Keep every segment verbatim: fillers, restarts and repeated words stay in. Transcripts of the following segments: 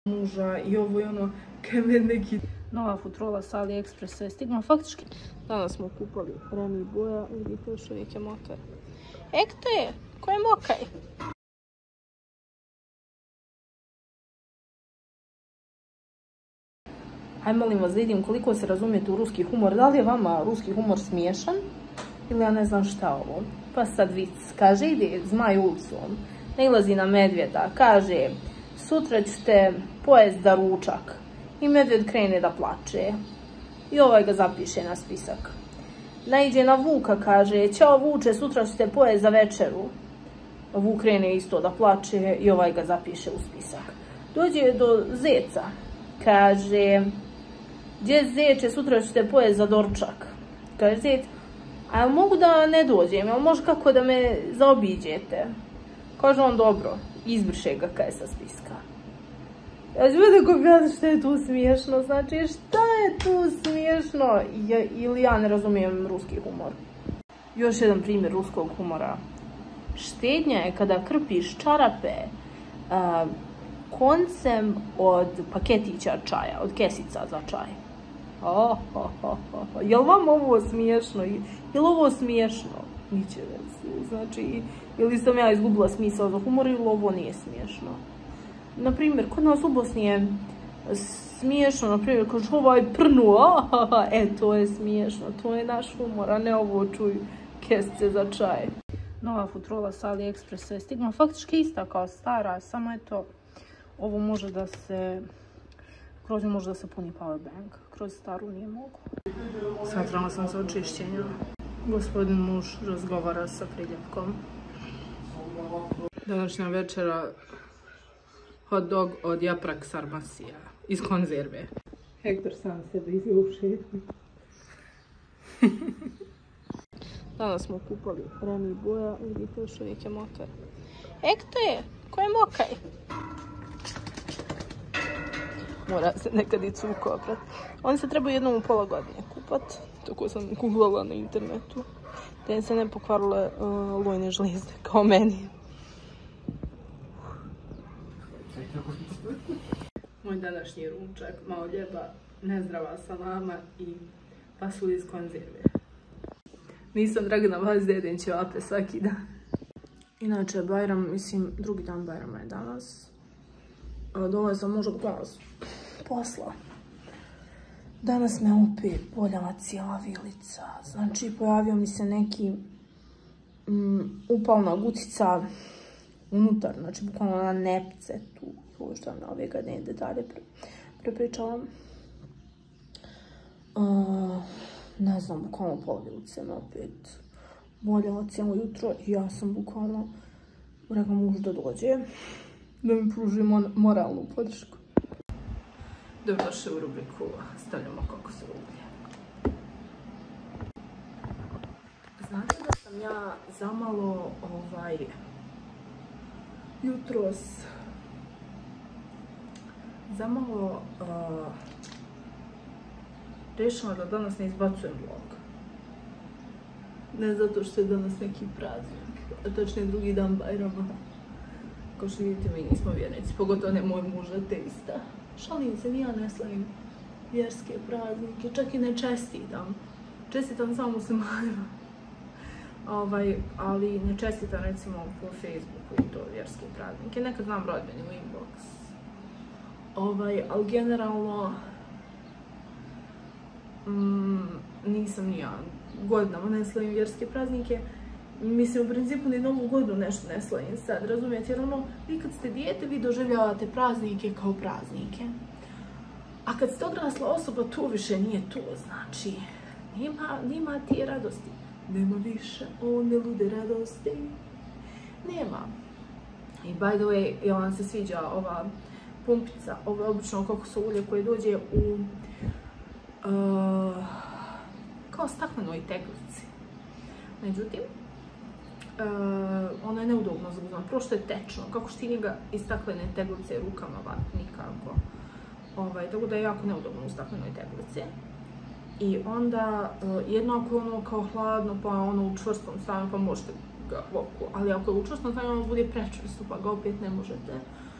muža i ovo je ono kamen neki. Nova futrola sa AliExpressa je stigla. Faktički danas smo kupali Remi boja. Vidite, još uvijek je mokar. Ekte, ko je mokaj? Hajde molim vas da vidim koliko se razumijete u ruski humor. Da li je vama ruski humor smiješan? Ili ja ne znam šta ovo. Pa sad vic. Kaže, ide zmaj ulicom. Nailazi na medvjeda. Kaže, sutra ćete pojest za ručak. I medvjed krene da plače. I ovaj ga zapiše na spisak. Naiđe na vuka, kaže, ćao vuče, sutra ćete pojest za večeru. Vuk krene isto da plače i ovaj ga zapiše u spisak. Dođe do zeca. Kaže, gdje zeče, sutra ćete pojest za doručak. Kaže zec, a mogu da ne dođem, jel može kako da me zaobiđete? Kaže on, dobro, izbriše ga kaj sa spiska. Ja ću da objasnim šta je tu smiješno, znači šta je tu smiješno, ili ja ne razumijem ruski humor. Još jedan primjer ruskog humora. Štednja je kada krpiš čarape uh, koncem od paketića čaja, od kesica za čaj. Oh, oh, oh, oh. Jel vam ovo smiješno? Jel ovo smiješno? Niće već. Znači, ili sam ja izgubila smisao za humor ili ovo nije smiješno. Naprimjer, kod nas u Bosni je smiješno, naprimjer, kaže ovaj prnu, ah, e, to je smiješno, to je naš humor, a ne ovo čuj kesice za čaj. Nova futrola sa AliExpressa je stigla, faktički ista kao stara, samo je to, ovo može da se, kroz nju može da se puni powerbank, kroz staru nije mogu. Smatrala sam se očišćenja. Gospodin muž razgovara sa priljepkom. Današnja večera hot dog od Yaprak Sarmasija iz konzerve. Hektor sam sebe izvuši. Danas smo kupali Remi boja. Vidite, još uvijek je mokar. Ekte, ko je mokaj? Mora se nekad i cuko oprati. Oni se trebaju jednom u pola godine kupat. Tako sam googlala na internetu. Da im se ne pokvarile uh, lojne žlijezde kao meni. Moj današnji ručak, malo ljeba, nezdrava salama i pasulj iz konzerve. Nisam Dragana Vazda, jedem ćevape svaki dan. Inače, Bajram, mislim, drugi dan Bajrama je danas. Dole sam možda danas posla. Danas me opet boljala cijela vilica. Znači, pojavio mi se neki um, upalna gutica unutar, znači bukvalno na nepce tu. Ovo što vam na ove gadne detalje pre, prepričavam. Uh, ne znam, bukvalno pola vilice me opet boljala cijelo jutro i ja sam bukvalno rekla mužu da dođe, da mi pruži moralnu podršku. Dobrodošli u rubriku Stavljamo kokos u uglje. Znate da sam ja zamalo ovaj jutros zamalo uh, rešila da danas ne izbacujem vlog. Ne zato što je danas neki praznik, a točnije drugi dan Bajrama. Kao što vidite, mi nismo vjernici, pogotovo ne moj muž ateista. Šalim se, ni ja ne slavim vjerske praznike, čak i ne čestitam. Čestitam samo muslimanima. Ovaj, ali ne čestitam recimo po Facebooku i to vjerske praznike. Nekad znam rodbeni u inbox. Ovaj, ali generalno mm, nisam ni ja godinama ne slavim vjerske praznike. Mislim, u principu ni novu godinu nešto ne slavim sad, razumijete? Jer ono, vi kad ste dijete, vi doživljavate praznike kao praznike. A kad ste odrasla osoba, to više nije to, znači, nema, nema tije radosti. Nema više one lude radosti. Nema. I by the way, jel vam se sviđa ova pumpica, ovo obično kokosovo ulje koje dođe u uh, kao staklenoj teglici. Međutim, Uh, ono je neudobno za uzman, prvo što je tečno, kako što ti njega iz staklene teglice rukama van, nikako. Ovaj, tako da je jako neudobno u staklenoj teglici. I onda, uh, jednako ono kao hladno, pa ono u čvrstom stanju, pa možete ga voku, ali ako je u čvrstom stanju, ono bude prečvrsto, pa ga opet ne možete.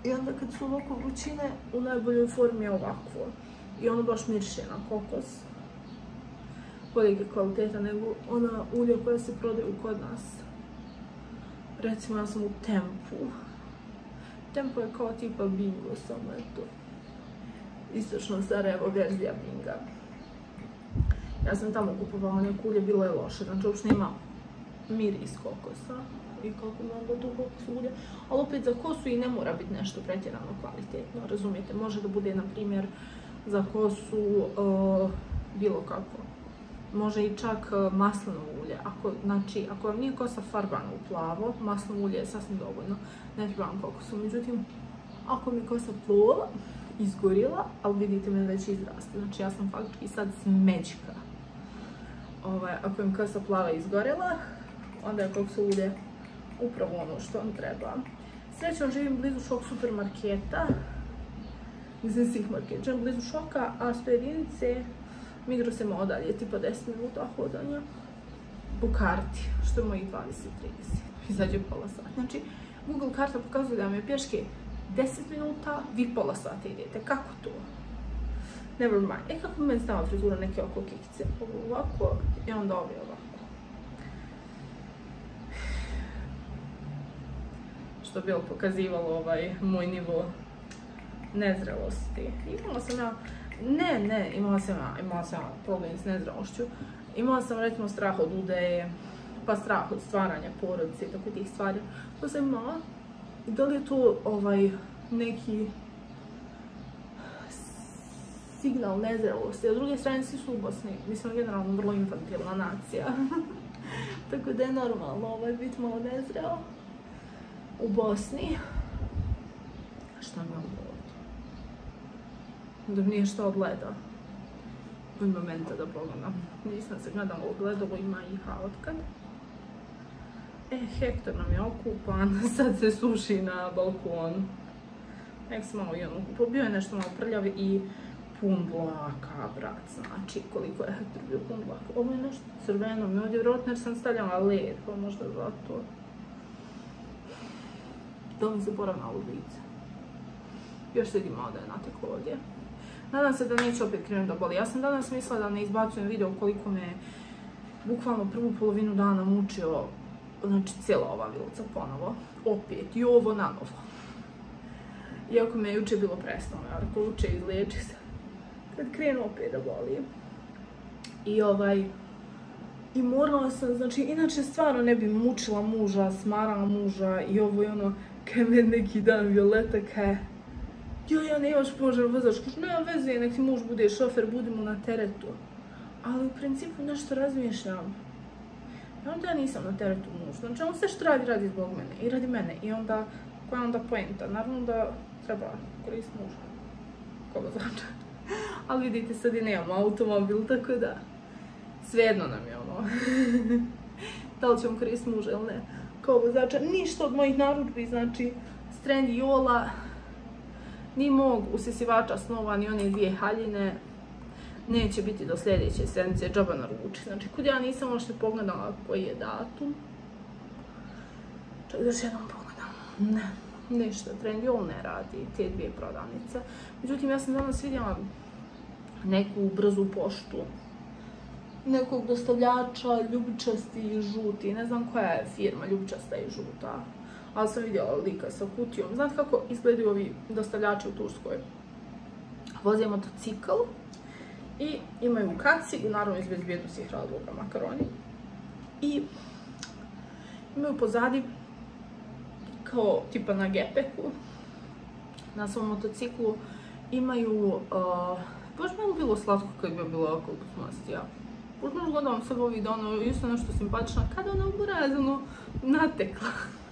I onda kad su ovako vrućine, u najboljoj formi je ovako. I ono baš miriše na kokos. Bolje kvaliteta nego ona ulja koja se prodaju kod nas. Recimo ja sam u Tempu. Tempo je kao tipa Bingo, samo je to istočno Sarajevo verzija Binga. Ja sam tamo kupovala neko ulje, bilo je loše, znači uopšte nema miris kokosa i kako mi onda to kokos ulje, ali opet za kosu i ne mora biti nešto pretjerano kvalitetno, razumijete, može da bude na primjer za kosu uh, bilo kako, može i čak uh, maslinovo ulje, ako, znači ako vam nije kosa farbana u plavo, maslinovo ulje je sasvim dovoljno, ne trebam kokosu, međutim ako mi kosa plova, izgorila, ali vidite me već izrasta, znači ja sam faktički sad smeđka. Ovaj, ako im kosa plava izgorela, onda je kokos ulje upravo ono što vam treba. Srećom živim blizu Šok supermarketa, mislim svih marketa, živim blizu Šoka, a sto jedinice Migros je malo dalje, tipa deset minuta hodanja po karti, što je mojih dvadeset trideset, izađe pola sata. Znači, Google karta pokazuje da vam je pješke deset minuta, vi pola sata idete, kako to? Never mind. E kako meni stava frizura neke oko kikice, ovo ovako i onda ovo ovako. Što bi bilo pokazivalo ovaj moj nivo nezrelosti. Imala sam ja, ne, ne, imala sam ja, imala sam ja problem s nezrelošću. Imala sam recimo strah od udaje, pa strah od stvaranja porodice i tako tih stvari. To sam imala. Da li je to ovaj neki signal nezrelosti, a s druge strane svi su u Bosni, mislim generalno vrlo infantilna nacija, tako da je normalno ovaj biti malo nezreo u Bosni. Šta mi je ovo? Da mi nije što odgleda u momenta da pogledam. Nisam se gledala u gledalo, ima i otkad. E, Hektor nam je okupan, sad se suši na balkonu. Nek se malo i on okupao, bio je nešto malo prljav i pun dlaka, brat, znači koliko je Hektor bio pun dlaka. Ovo je nešto crveno mi ovdje, vjerojatno jer sam stavljala led, pa možda zato. Da mi se poravnalo lice. Još se vidi malo da je nateklo ovdje. Nadam se da neće opet krenuti da boli. Ja sam danas mislila da ne izbacujem video koliko me bukvalno prvu polovinu dana mučio, znači cijela ova viluca ponovo, opet i ovo na novo. Iako me je juče bilo presnovno, ja rekao juče izliječi se, kad krenu opet da boli. I ovaj, i morala sam, znači inače stvarno ne bi mučila muža, smarala muža i ovo i ono, kaj me neki dan Violeta kaj, jo, ja nemaš možda vozač, kuš, nema veze, nek ti muž bude šofer, budemo na teretu. Ali u principu nešto razmišljam. I onda ja nisam na teretu muž, znači on sve što radi, radi zbog mene i radi mene. I onda, koja je onda poenta? Naravno da treba koristiti muža, koga znači. Ali vidite, sad i nemamo automobil, tako da svejedno nam je ono. Da li ćemo koristiti muža ili ne. Kao vozača, ništa od mojih narudžbi, znači Strendi Jola, ni mog usisivača snova, ni one dvije haljine, neće biti do sljedeće sedmice, džaba naruči. Znači, kud ja nisam ošte pogledala koji je datum. Čak da još jednom pogledam. Ne, ništa, Trendyol ne radi te dvije prodavnice. Međutim, ja sam danas vidjela neku brzu poštu, nekog dostavljača, ljubičasti i žuti. Ne znam koja je firma ljubičasta i žuta, ali sam vidjela lika sa kutijom. Znate kako izgledaju ovi dostavljači u Turskoj? Voze motocikl i imaju kacigu, naravno iz bezbjednostnih razloga makaroni. I imaju pozadi kao tipa na gepeku, na svom motociklu imaju, uh, baš mi je bilo slatko kad bi bilo ovako gusmastija. Baš možda gledam sve ovih dana, isto nešto simpatično, kada ona u burazinu natekla.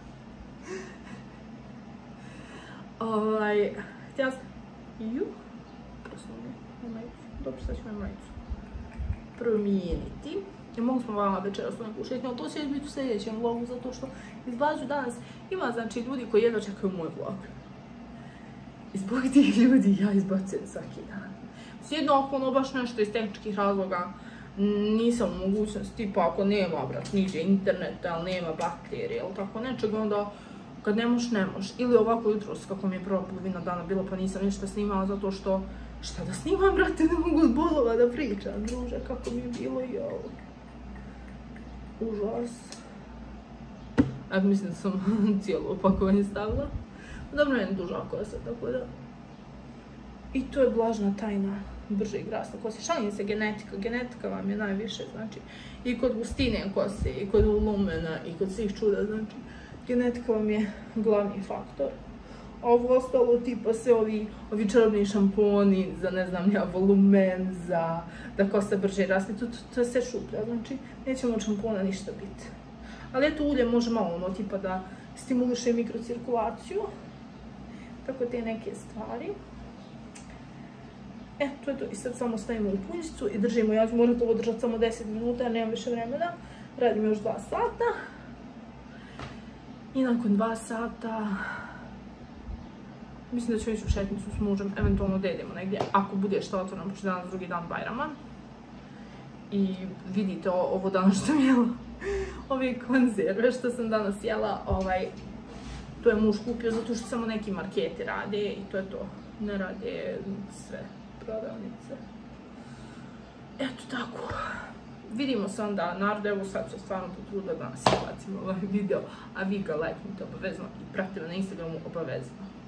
Ovaj, htjela sam, ju, prosno mi je majicu, dobro sad ću me majicu promijeniti. I mogli smo vama večeras u neku šetnju, ali to će biti u sljedećem vlogu, zato što izbađu danas. Ima znači ljudi koji jedva čekaju moj vlog. I zbog tih ljudi ja izbacujem svaki dan. Sjedno ako ono baš nešto iz tehničkih razloga nisam u mogućnosti, tipa ako nema, brat, niže interneta, ali nema baterije ili tako nečega, onda kad ne moš, ne moš. Ili ovako jutros, kako mi je prva polovina dana bilo, pa nisam ništa snimala zato što, šta da snimam, brate, ne mogu od bolova da pričam, druže, kako mi je bilo, jao. Užas. Ako mislim da sam cijelo opakovanje stavila. Dobro, je duža kosa, tako da. I to je blažna tajna brže i grasne kose. Šalim se genetika, genetika vam je najviše, znači, i kod gustine kose, i kod volumena, i kod svih čuda, znači, genetika vam je glavni faktor. A ovo ostalo, tipa se ovi, ovi čarobni šamponi za, ne znam ja, volumen, za da kosa brže raste, to, to, to je sve šuplja, znači, nećemo od šampona ništa biti. Ali eto, ulje može malo, ono, tipa da stimuliše mikrocirkulaciju, tako te neke stvari. E, to je to. I sad samo stavimo u punjicu i držimo. Ja ću morati ovo držati samo deset minuta, jer nemam više vremena. Radim još dva sata. I nakon dva sata... Mislim da ću ići u šetnicu s mužem, eventualno da idemo negdje. Ako bude šta otvoreno, pošto danas drugi dan Bajrama. I vidite ovo danas što sam jela. Ove konzerve što sam danas jela, ovaj... To je muž kupio zato što samo neki marketi rade i to je to. Ne rade sve prodavnice. Eto tako. Vidimo se onda, narod, evo sad se stvarno potrudila da nas bacimo ovaj video, a vi ga lajknite obavezno i pratite me na Instagramu obavezno.